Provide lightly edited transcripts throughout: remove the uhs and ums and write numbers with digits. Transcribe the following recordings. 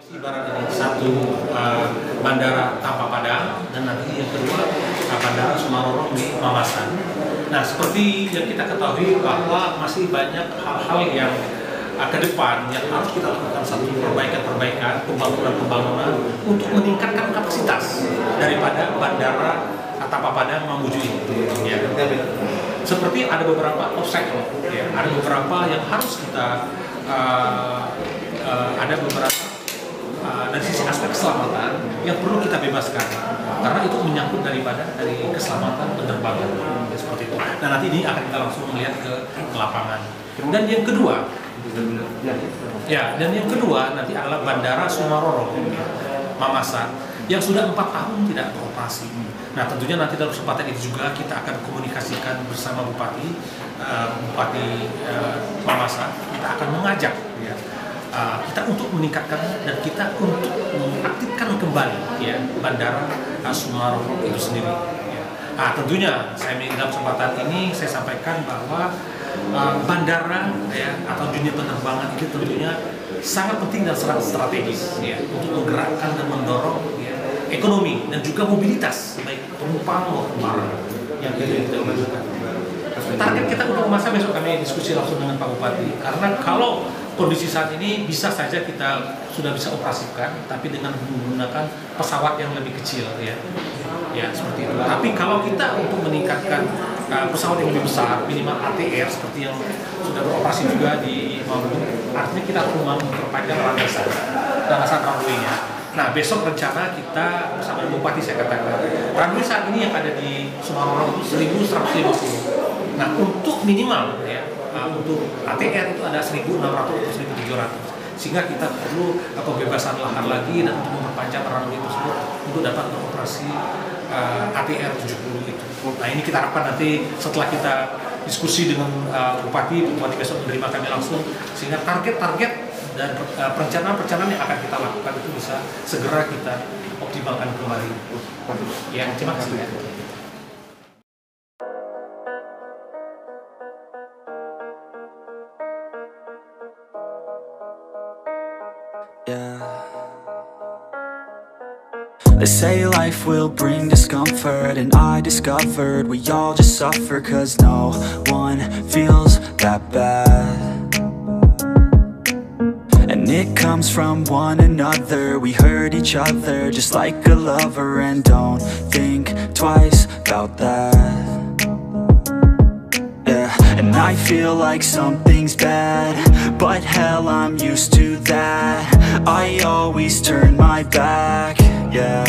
Ibarat ini satu bandara tanpa Padang dan nanti yang kedua bandara Sumaroro di Mamasa. Nah, seperti yang kita ketahui bahwa masih banyak hal-hal yang ke depan yang harus kita lakukan, satu perbaikan-perbaikan, pembangunan untuk meningkatkan kapasitas daripada bandara tanpa Padang Mamuju ini. Ya. Seperti ada beberapa obstacle, ya, ada beberapa yang harus kita ada beberapa dari sisi aspek keselamatan yang perlu kita bebaskan karena itu menyangkut dari keselamatan penerbangan, ya, seperti itu. Nah, nanti ini akan kita langsung melihat ke lapangan. Dan yang kedua nanti adalah Bandara Sumaroro Mamasa yang sudah 4 tahun tidak beroperasi. Nah, tentunya nanti dalam kesempatan itu juga kita akan komunikasikan bersama Bupati Mamasa. Kita akan mengajak, ya, kita untuk meningkatkan dan kita untuk mengaktifkan kembali, ya, Bandara Sumaroro itu sendiri. Ya. Nah, tentunya dalam kesempatan ini saya sampaikan bahwa bandara, ya, atau dunia penerbangan itu tentunya sangat penting dan sangat strategis, ya, untuk menggerakkan dan mendorong, ya, ekonomi dan juga mobilitas baik penumpang maupun barang yang kita lakukan. Target kita untuk masa besok kami diskusi langsung dengan Pak Bupati, karena kalau kondisi saat ini bisa saja kita sudah bisa operasikan, tapi dengan menggunakan pesawat yang lebih kecil, ya, seperti itu. Tapi kalau kita untuk meningkatkan pesawat yang lebih besar, minimal ATR seperti yang sudah beroperasi juga di Mamuju, artinya kita perlu memperpanjang landasan runway-nya. Nah, besok rencana kita bersama Bupati, saya katakan runway saat ini yang ada di Sumaroro itu 1.150. Nah, untuk minimal, ya, untuk ATR itu ada 1.600 atau 1.700, sehingga kita perlu pembebasan lahan lagi dan untuk memperpanjang runway tersebut untuk dapat beroperasi ATR 70 itu. Nah, ini kita harapkan nanti setelah kita diskusi dengan Bupati besok menerima kami langsung, sehingga target-target dan perencanaan yang akan kita lakukan itu bisa segera kita optimalkan kembali. Ya, terima kasih. Yeah. They say life will bring discomfort, and I discovered we all just suffer, cause no one feels that bad. And it comes from one another, we hurt each other just like a lover, and don't think twice about that. Yeah, and I feel like something's bad, but hell, I'm used to that. I always turn my back, yeah.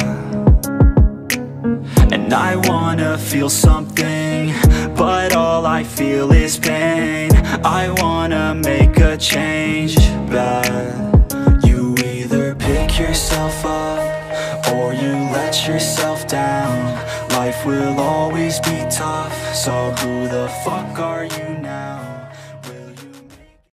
And I wanna feel something, but all I feel is pain. I wanna make a change, bad. You either pick yourself up, or you let yourself down. Life will always be tough, so who the fuck are you